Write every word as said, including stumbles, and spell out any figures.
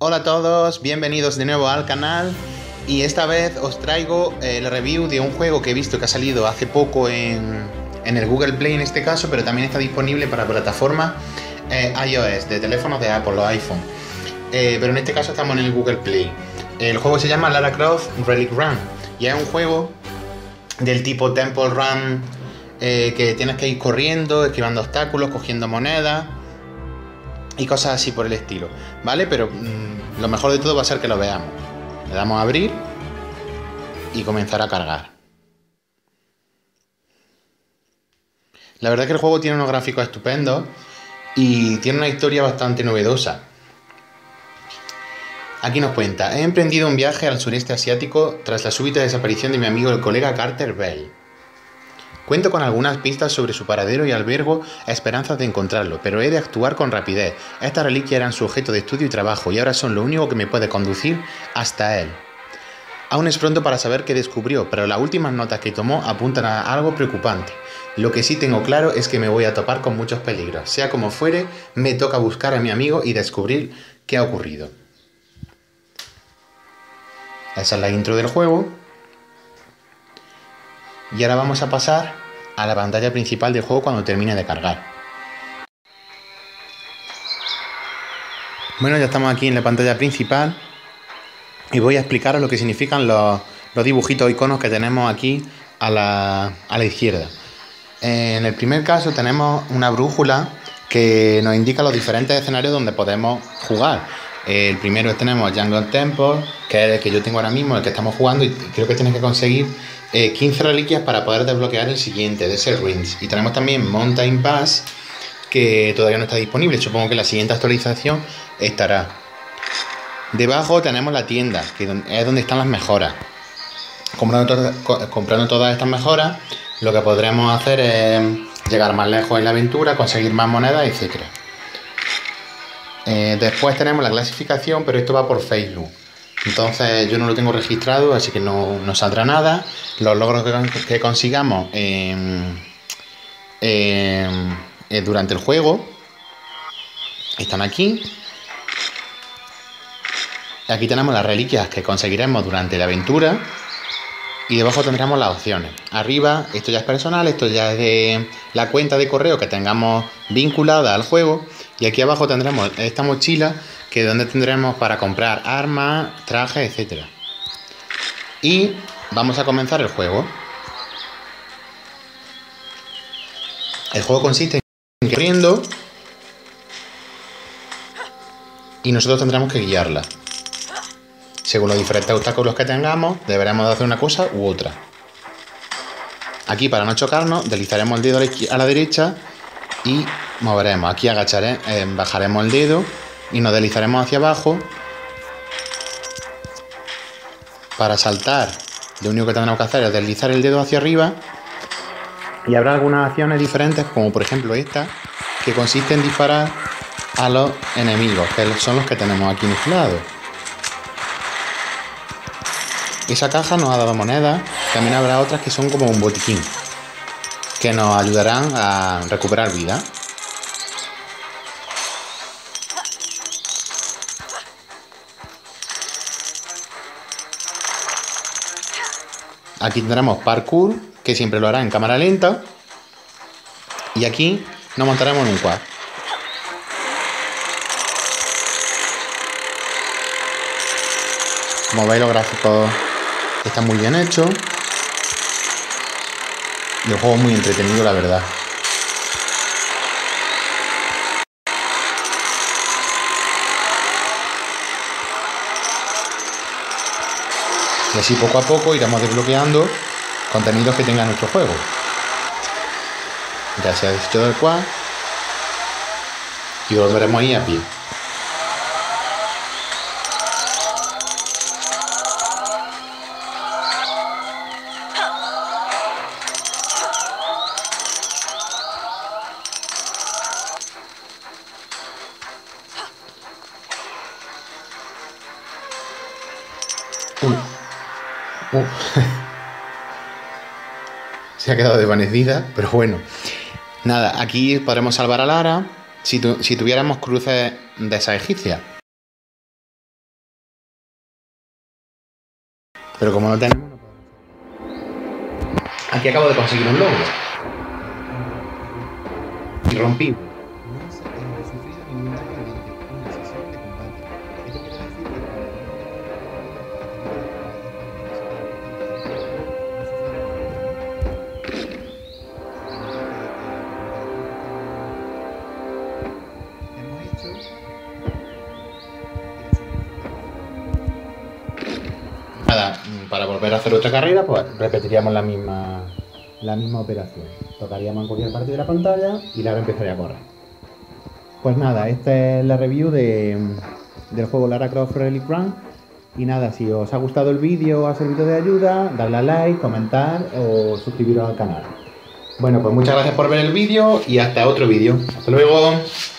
Hola a todos, bienvenidos de nuevo al canal y esta vez os traigo el review de un juego que he visto que ha salido hace poco en, en el Google Play en este caso, pero también está disponible para plataformas eh, iOS, de teléfonos de Apple o iPhone. Eh, pero en este caso estamos en el Google Play. El juego se llama Lara Croft Relic Run y es un juego del tipo Temple Run eh, que tienes que ir corriendo, esquivando obstáculos, cogiendo monedas y cosas así por el estilo, ¿vale? Pero mmm, lo mejor de todo va a ser que lo veamos. Le damos a abrir y comenzar a cargar. La verdad es que el juego tiene unos gráficos estupendos y tiene una historia bastante novedosa. Aquí nos cuenta: he emprendido un viaje al sureste asiático tras la súbita desaparición de mi amigo el colega Carter Bell. Cuento con algunas pistas sobre su paradero y albergo esperanzas de encontrarlo, pero he de actuar con rapidez. Estas reliquias eran su objeto de estudio y trabajo y ahora son lo único que me puede conducir hasta él. Aún es pronto para saber qué descubrió, pero las últimas notas que tomó apuntan a algo preocupante. Lo que sí tengo claro es que me voy a topar con muchos peligros. Sea como fuere, me toca buscar a mi amigo y descubrir qué ha ocurrido. Esa es la intro del juego. Y ahora vamos a pasar a la pantalla principal del juego cuando termine de cargar. Bueno, ya estamos aquí en la pantalla principal y voy a explicaros lo que significan los, los dibujitos o iconos que tenemos aquí a la, a la izquierda. En el primer caso tenemos una brújula que nos indica los diferentes escenarios donde podemos jugar. El primero tenemos Jungle Temple, que es el que yo tengo ahora mismo, el que estamos jugando, y creo que tienes que conseguir eh, quince reliquias para poder desbloquear el siguiente, Desert Ruins. Y tenemos también Mountain Pass, que todavía no está disponible, supongo que la siguiente actualización estará. Debajo tenemos la tienda, que es donde están las mejoras. Comprando, to comprando todas estas mejoras, lo que podremos hacer es llegar más lejos en la aventura, conseguir más monedas, etcétera. Eh, después tenemos la clasificación, pero esto va por Facebook. Entonces yo no lo tengo registrado, así que no, no saldrá nada. Los logros que, que consigamos eh, eh, eh, durante el juego están aquí. Aquí tenemos las reliquias que conseguiremos durante la aventura. Y debajo tendremos las opciones. Arriba, esto ya es personal, esto ya es de la cuenta de correo que tengamos vinculada al juego. Y aquí abajo tendremos esta mochila, que es donde tendremos para comprar armas, trajes, etcétera. Y vamos a comenzar el juego. El juego consiste en ir corriendo y nosotros tendremos que guiarla. Según los diferentes obstáculos que tengamos, deberemos de hacer una cosa u otra. Aquí, para no chocarnos, deslizaremos el dedo a la derecha y moveremos. Aquí agacharemos, eh, bajaremos el dedo y nos deslizaremos hacia abajo. Para saltar, lo único que tendremos que hacer es deslizar el dedo hacia arriba. Y habrá algunas acciones diferentes, como por ejemplo esta, que consiste en disparar a los enemigos, que son los que tenemos aquí mezclados. Esa caja nos ha dado monedas. También habrá otras que son como un botiquín, que nos ayudarán a recuperar vida. Aquí tendremos parkour, que siempre lo hará en cámara lenta. Y aquí nos montaremos en un quad. Como veis, los gráficos están muy bien hechos. Y el juego es muy entretenido, la verdad. Y así poco a poco iremos desbloqueando contenidos que tenga nuestro juego. Ya se ha deshecho del quad y volveremos ahí a pie. Uy. Uh. Se ha quedado desvanecida, pero bueno. Nada, aquí podremos salvar a Lara si, tu si tuviéramos cruces de esas egipcias. Pero como no tenemos, no podemos. Aquí acabo de conseguir un logro. Irrompible. No se ha sufrido ningún daño durante una sesión de combate. Esto quiere decir que hemos hecho. Nada, para volver a hacer otra carrera, pues repetiríamos la misma, la misma operación. Tocaríamos en cualquier parte de la pantalla y la empezaría a correr. Pues nada, esta es la review de, del juego Lara Croft Relic Run. Y nada, si os ha gustado el vídeo o ha servido de ayuda, darle a like, comentar o suscribiros al canal. Bueno, pues muchas gracias por ver el vídeo y hasta otro vídeo. Hasta luego.